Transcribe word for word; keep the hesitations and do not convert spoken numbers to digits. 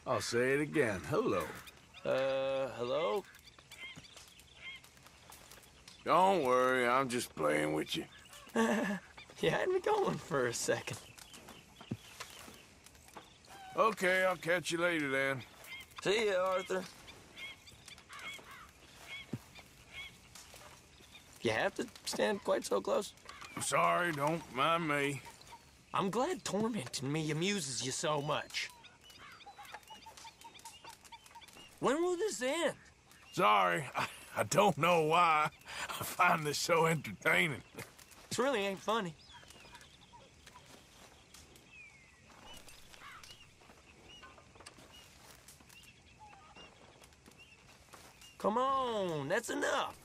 I'll say it again. Hello. Uh, hello? Don't worry, I'm just playing with you. You had me going for a second. Okay, I'll catch you later then. See ya, Arthur. You have to stand quite so close? Sorry, don't mind me. I'm glad tormenting me amuses you so much. When will this end? Sorry, I, I don't know why. I find this so entertaining. This really ain't funny. Come on, that's enough.